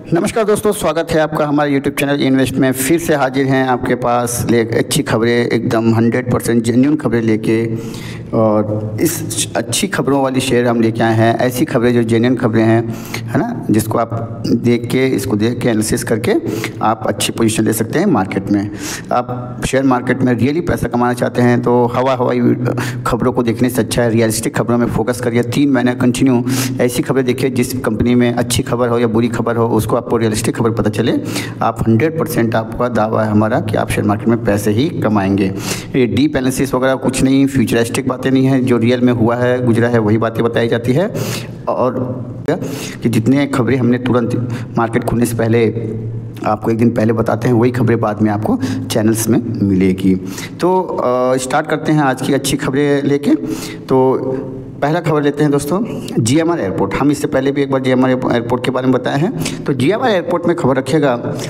नमस्कार दोस्तों, स्वागत है आपका हमारे YouTube चैनल इन्वेस्ट में। फिर से हाजिर हैं आपके पास ले अच्छी खबरें, एकदम 100% जेन्युइन खबरें लेके। और इस अच्छी खबरों वाली शेयर हम लेके आए हैं, ऐसी खबरें जो जेन्युइन खबरें हैं, है ना, जिसको आप देख के एनालिसिस करके आप अच्छी पोजीशन ले सकते हैं मार्केट में। आप शेयर मार्केट में रियली पैसा कमाना चाहते हैं तो हवाई खबरों को देखने से अच्छा है रियलिस्टिक खबरों में फोकस करिए। 3 महीने कंटिन्यू ऐसी खबरें देखिए जिस कंपनी में अच्छी खबर हो या बुरी खबर हो, उसको आपको रियलिस्टिक खबर पता चले। आप 100% आपका दावा है हमारा कि आप शेयर मार्केट में पैसे ही कमाएंगे। ये डीप एनालिसिस वगैरह कुछ नहीं, फ्यूचरिस्टिक बातें नहीं है, जो रियल में हुआ है गुजरा है वही बातें बताई जाती है। और कि जितने खबरें हमने तुरंत मार्केट खुलने से पहले आपको एक दिन पहले बताते हैं, वही खबरें बाद में आपको चैनल्स में मिलेगी। तो स्टार्ट करते हैं आज की अच्छी खबरें लेके। तो पहला खबर लेते हैं दोस्तों, GMR एयरपोर्ट। हम इससे पहले भी एक बार GMR एयरपोर्ट के बारे में बताए हैं। तो GMR एयरपोर्ट में खबर रखिएगा,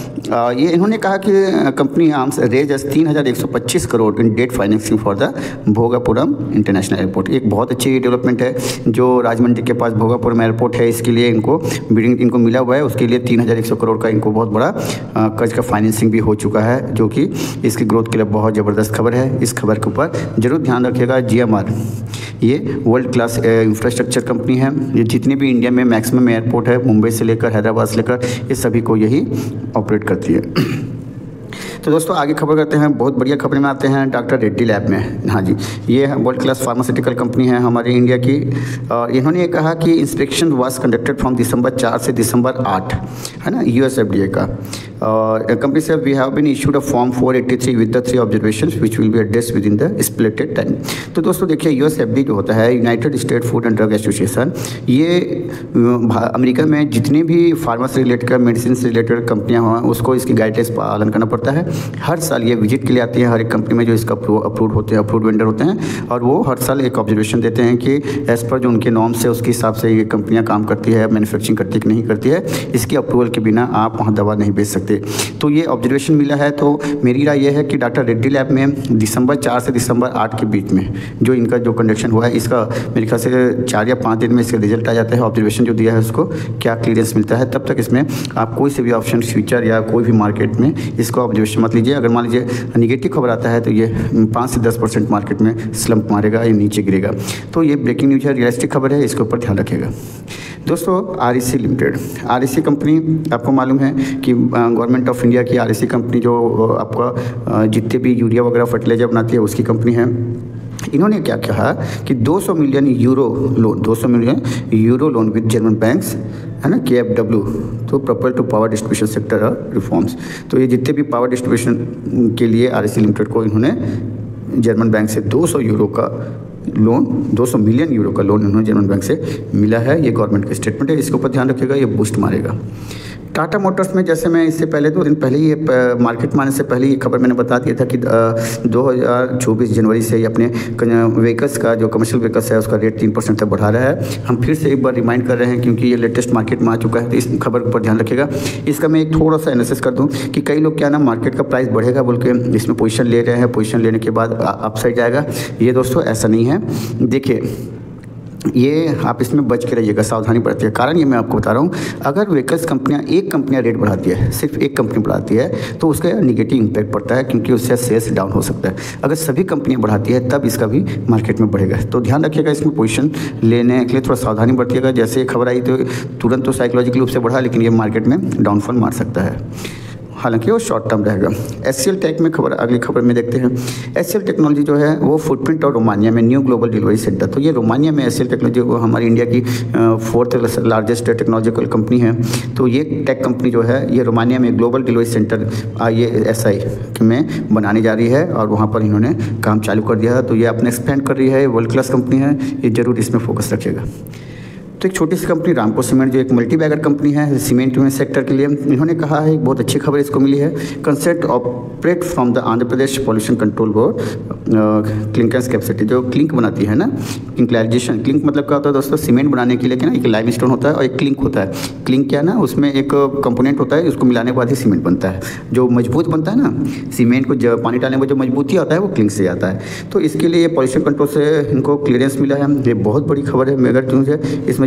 ये इन्होंने कहा कि company arms raise 3,125 crore in debt financing for the Bhogapuram international airport. एक बहुत अच्छी डेवलपमेंट है। जो राजमंड्री के पास भोगापुरम एयरपोर्ट है, इसके लिए इनको बिल्डिंग इनको मिला हुआ है, उसके लिए 3,100 करोड़ का इनको बहुत बड़ा कर्ज का फाइनेंसिंग भी हो चुका है, जो कि इसकी ग्रोथ के लिए बहुत ज़बरदस्त खबर है। इस खबर के ऊपर जरूर ध्यान रखिएगा। GMR ये वर्ल्ड क्लास इंफ्रास्ट्रक्चर कंपनी है। ये जितने भी इंडिया में मैक्सिमम एयरपोर्ट है, मुंबई से लेकर हैदराबाद से लेकर, ये सभी को यही ऑपरेट करती है। तो दोस्तों आगे खबर करते हैं, बहुत बढ़िया खबर में आते हैं डॉक्टर रेड्डी लैब में। हाँ जी, ये वर्ल्ड क्लास फार्मास्यूटिकल कंपनी है हमारे इंडिया की। इन्होंने ये कहा कि inspection was conducted from December 4 से दिसंबर 8, है ना, US FDA का। और कंपनी से we have been issued a form 483 with the 3 observations which will be addressed within the splitted time. तो दोस्तों देखिए, US FDA जो होता है, United State Food and Drug Association, ये अमेरिका में जितने भी फार्मा से रिलेटेड, मेडिसिन से रिलेटेड कंपनियाँ हों, उसको इसकी गाइडलाइंस पालन करना पड़ता है। हर साल ये विजिट के लिए आती है हर एक कंपनी में जो इसका अप्रूव होते हैं, अप्रूव वेंडर होते हैं, और वो हर साल एक ऑब्जर्वेशन देते हैं कि एज़ पर जो उनके नॉर्म्स है उसके हिसाब से ये कंपनियां काम करती है, मैन्युफैक्चरिंग करती है कि नहीं करती है। इसकी अप्रूवल के बिना आप वहाँ दवा नहीं बेच सकते। तो ये ऑब्जर्वेशन मिला है। तो मेरी राय ये है कि डॉक्टर रेड्डी लैब में दिसंबर 4 से दिसंबर 8 के बीच में जो इनका जो कंडक्शन हुआ है, इसका मेरे ख्याल से 4 या 5 दिन में इसका रिजल्ट आ जाता है। ऑब्जर्वेशन जो दिया है उसको क्या क्लियरेंस मिलता है, तब तक इसमें आप कोई से भी ऑप्शन फ्यूचर या कोई भी मार्केट में इसको ऑब्जर्वेशन मत लीजिए। अगर मान लीजिए नेगेटिव खबर आता है तो ये 5 से 10% मार्केट में स्लम्प मारेगा या नीचे गिरेगा। तो ये ब्रेकिंग न्यूज़ है, रियलिस्टिक खबर है, इसके ऊपर ध्यान रखिएगा। दोस्तों REC लिमिटेड, REC कंपनी आपको मालूम है कि गवर्नमेंट ऑफ इंडिया की REC कंपनी जो आपका जितने भी यूरिया वगैरह फर्टिलाइजर बनाती है उसकी कंपनी है। इन्होंने क्या कहा कि 200 million euro loan with German banks, है ना, KfW, तो proposal to power distribution sector reforms. तो ये जितने भी पावर डिस्ट्रीब्यूशन के लिए REC लिमिटेड को इन्होंने जर्मन बैंक से 200 मिलियन यूरो का लोन इन्होंने जर्मन बैंक से मिला है। ये गवर्नमेंट का स्टेटमेंट है, इसके ऊपर ध्यान रखिएगा, ये बूस्ट मारेगा। टाटा मोटर्स में, जैसे मैं इससे पहले 2 दिन पहले ही मार्केट में आने से पहले ये खबर मैंने बता दिया था कि 2024 जनवरी से ये अपने व्हीकल्स का जो कमर्शियल व्हीकल्स है उसका रेट 3% तक बढ़ा रहा है। हम फिर से एक बार रिमाइंड कर रहे हैं क्योंकि ये लेटेस्ट मार्केट में आ चुका है, तो इस खबर पर ध्यान रखिएगा। इसका मैं एक थोड़ा सा एनालिसिस कर दूँ कि कई लोग क्या ना, मार्केट का प्राइस बढ़ेगा बोल के इसमें पोजीशन ले रहे हैं, पोजीशन लेने के बाद अपसाइड जाएगा। ये दोस्तों ऐसा नहीं है। देखिए, ये आप इसमें बच के रहिएगा, सावधानी बरतिए। है कारण ये मैं आपको बता रहा हूँ, अगर व्हीकल्स कंपनियाँ एक कंपनियाँ रेट बढ़ाती है, सिर्फ एक कंपनी बढ़ाती है, तो उसका निगेटिव इम्पैक्ट पड़ता है क्योंकि उससे सेल्स डाउन हो सकता है। अगर सभी कंपनियाँ बढ़ाती है तब इसका भी मार्केट में बढ़ेगा। तो ध्यान रखिएगा, इसमें पोजीशन लेने के लिए थोड़ा सावधानी बरतिएगा। जैसे खबर आई तो तुरंत तो साइकोलॉजिकल रूप से बढ़ा, लेकिन ये मार्केट में डाउनफॉल मार सकता है, हालांकि वो शॉर्ट टर्म रहेगा। HCL टेक में खबर, अगली खबर में देखते हैं। HCL टेक्नोलॉजी जो है वो फुटप्रिंट और रोमानिया में न्यू ग्लोबल डिलीवरी सेंटर। तो ये रोमानिया में HCL टेक्नोलॉजी वो हमारी इंडिया की 4th लार्जेस्ट टेक्नोलॉजिकल कंपनी है। तो ये टेक कंपनी जो है ये रोमानिया में ग्लोबल डिलीवरी सेंटर IASI में बनाने जा रही है और वहाँ पर इन्होंने काम चालू कर दिया है। तो ये अपने एक्सपेंड कर रही है, वर्ल्ड क्लास कंपनी है, ये जरूर इसमें फोकस रखिएगा। तो एक छोटी सी कंपनी रामको सीमेंट जो एक मल्टी बैगर कंपनी है सीमेंट में सेक्टर के लिए, इन्होंने कहा है, एक बहुत अच्छी खबर इसको मिली है, concept operate from the Andhra Pradesh pollution control board clinkers capacity, जो क्लिंक बनाती है ना, क्लिंकलाइजेशन। क्लिंक मतलब क्या होता है दोस्तों, सीमेंट बनाने के लिए क्या ना, एक लाइमस्टोन होता है और एक क्लिंक होता है। क्लिंक क्या है ना, उसमें एक कंपोनेंट होता है, उसको मिलाने के बाद ही सीमेंट बनता है। जो मजबूत बनता है ना, सीमेंट को जब पानी डालने में जो मजबूती आता है वो क्लिंक से आता है। तो इसके लिए पॉल्यूशन कंट्रोल से इनको क्लियरेंस मिला है। ये बहुत बड़ी खबर है, मेगा न्यूज़ है। इसमें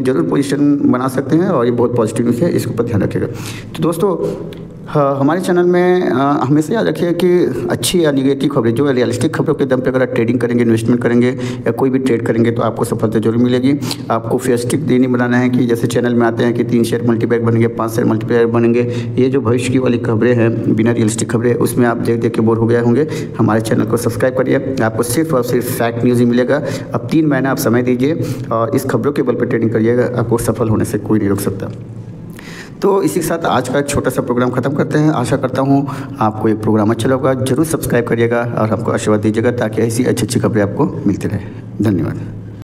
ज़रूर पोजीशन बना सकते हैं और ये बहुत पॉजिटिव न्यूज़ है, इसके ऊपर ध्यान रखिएगा। तो दोस्तों हमारे चैनल में हमेशा याद रखिए कि अच्छी या निगेटिव खबरें, जो रियलिस्टिक खबरों के दम पे अगर आप ट्रेडिंग करेंगे, इन्वेस्टमेंट करेंगे या कोई भी ट्रेड करेंगे तो आपको सफलता जरूर मिलेगी। आपको फेस्टिक दिन नहीं बनाना है कि जैसे चैनल में आते हैं कि 3 शेयर मल्टीप्लायर बनेंगे, 5 शेयर मल्टीप्लायर बनेंगे। ये जो भविष्य की वाली खबरें हैं, बिना रियलिस्टिक खबरें, उसमें आप देख देख के बोर हो गए होंगे। हमारे चैनल को सब्सक्राइब करिए, आपको सिर्फ और सिर्फ फैक्ट न्यूज़ ही मिलेगा। अब 3 महीना आप समय दीजिए और इस खबरों के बल पर ट्रेडिंग करिएगा, आपको सफल होने से कोई नहीं रोक सकता। तो इसी के साथ आज का एक छोटा सा प्रोग्राम ख़त्म करते हैं। आशा करता हूँ आपको ये प्रोग्राम अच्छा लगा। ज़रूर सब्सक्राइब करिएगा और हमको आशीर्वाद दीजिएगा ताकि ऐसी अच्छी अच्छी खबरें आपको मिलती रहे। धन्यवाद।